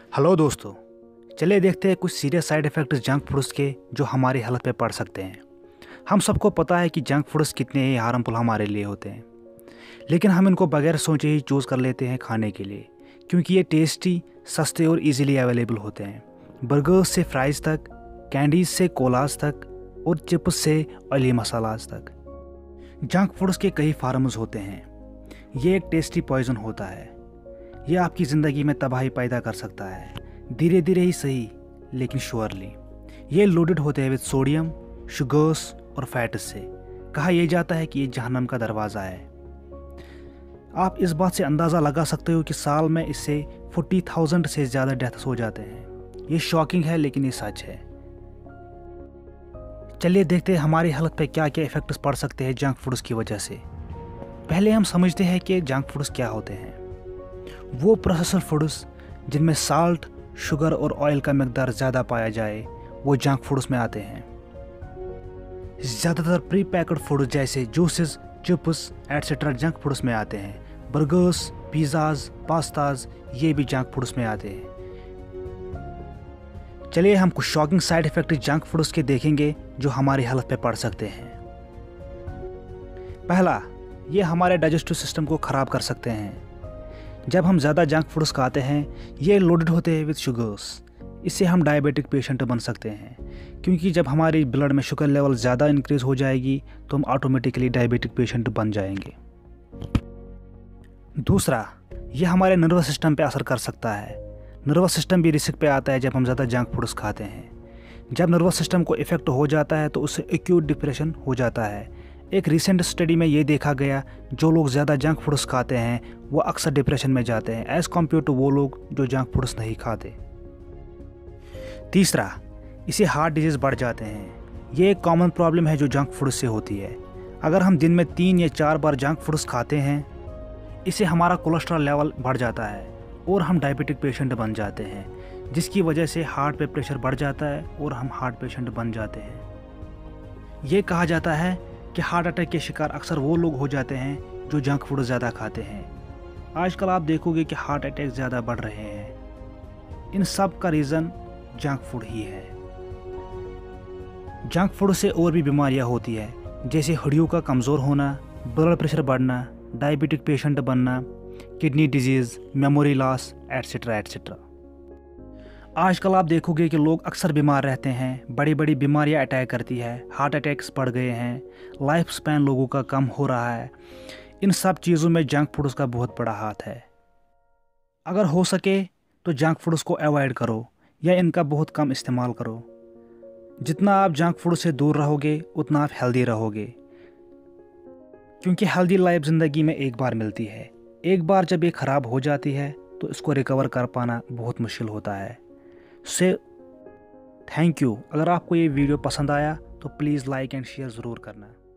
Hello दोस्तों, चलिए देखते हैं कुछ serious side effects junk foods के जो हमारी हेल्थ पे पड़ सकते हैं। हम सबको पता है कि जंक फूड्स कितने ही हार्मफुल हमारे लिए होते हैं, लेकिन हम इनको बगैर सोचे ही चूज़ कर लेते हैं खाने के लिए, क्योंकि ये टेस्टी, सस्ते और इजीली अवेलेबल होते हैं। बर्गर्स से फ्राइज़ तक, कैंडीज से कोलाज तक और चिप्स से ऑयली मसालाज तक। जंक फूड्स के कई फार्म्स होते हैं। ये एक टेस्टी पॉइजन होता है। ये आपकी ज़िंदगी में तबाही पैदा कर सकता है, धीरे धीरे ही सही लेकिन श्योरली। ये लोडेड होते हैं विद सोडियम, शुगर्स और फैट्स से। कहा यह जाता है कि ये जहन्नम का दरवाज़ा है। आप इस बात से अंदाज़ा लगा सकते हो कि साल में इससे 40,000 से ज़्यादा डेथ्स हो जाते हैं। ये शॉकिंग है लेकिन ये सच है। चलिए देखते हैं हमारी हेल्थ पे क्या क्या इफ़ेक्ट्स पड़ सकते हैं जंक फूड्स की वजह से। पहले हम समझते हैं कि जंक फूड्स क्या होते हैं। वो प्रोसेसर फूड्स जिनमें साल्ट, शुगर और ऑयल का मकदार ज़्यादा पाया जाए, वो जंक फूड्स में आते हैं। ज़्यादातर प्री पैक्ड फूड जैसे juices, chips etcetera junk foods में आते हैं। बर्गर्स, पिज़्ज़ाज, पास्ताज ये भी जंक फूड्स में आते हैं। चलिए हम कुछ shocking side effect junk foods के देखेंगे जो हमारी हेल्थ पे पड़ सकते हैं। पहला, ये हमारे डाइजेस्टिव सिस्टम को ख़राब कर सकते हैं। जब हम ज़्यादा जंक फूड्स खाते हैं, ये लोडेड होते हैं विद शुगर्स। इससे हम डायबिटिक पेशेंट बन सकते हैं, क्योंकि जब हमारी ब्लड में शुगर लेवल ज़्यादा इंक्रीज़ हो जाएगी तो हम ऑटोमेटिकली डायबिटिक पेशेंट बन जाएंगे। दूसरा, ये हमारे नर्वस सिस्टम पे असर कर सकता है। नर्वस सिस्टम भी रिस्क पे आता है जब हम ज़्यादा जंक फूड्स खाते हैं। जब नर्वस सिस्टम को इफ़ेक्ट हो जाता है तो उससे एक्यूट डिप्रेशन हो जाता है। एक रिसेंट स्टडी में ये देखा गया, जो लोग ज़्यादा जंक फूड्स खाते हैं वो अक्सर डिप्रेशन में जाते हैं एज़ कम्पेयर टू वो लोग जो जंक फूड्स नहीं खाते। तीसरा, इससे हार्ट डिजीज़ बढ़ जाते हैं। ये एक कॉमन प्रॉब्लम है जो जंक फूड से होती है। अगर हम दिन में 3 या 4 बार जंक फूड्स खाते हैं, इससे हमारा कोलेस्ट्रॉल लेवल बढ़ जाता है और हम डायबिटिक पेशेंट बन जाते हैं, जिसकी वजह से हार्ट पे प्रेशर बढ़ जाता है और हम हार्ट पेशेंट बन जाते हैं। ये कहा जाता है कि हार्ट अटैक के शिकार अक्सर वो लोग हो जाते हैं जो जंक फूड ज़्यादा खाते हैं। आजकल आप देखोगे कि हार्ट अटैक ज़्यादा बढ़ रहे हैं। इन सब का रीज़न जंक फूड ही है। जंक फूड से और भी बीमारियां होती है, जैसे हड्डियों का कमज़ोर होना, ब्लड प्रेशर बढ़ना, डायबिटिक पेशेंट बनना, kidney disease, memory loss etcetera etcetera. आजकल आप देखोगे कि लोग अक्सर बीमार रहते हैं, बड़ी बड़ी बीमारियां अटैक करती है, हार्ट अटैक्स बढ़ गए हैं, लाइफ स्पैन लोगों का कम हो रहा है। इन सब चीज़ों में जंक फूड्स का बहुत बड़ा हाथ है। अगर हो सके तो जंक फूड्स को अवॉइड करो या इनका बहुत कम इस्तेमाल करो। जितना आप जंक फूड से दूर रहोगे उतना आप हेल्दी रहोगे, क्योंकि हेल्दी लाइफ ज़िंदगी में एक बार मिलती है। एक बार जब ये ख़राब हो जाती है तो इसको रिकवर कर पाना बहुत मुश्किल होता है। से थैंक यू। अगर आपको ये वीडियो पसंद आया तो प्लीज़ लाइक एंड शेयर ज़रूर करना।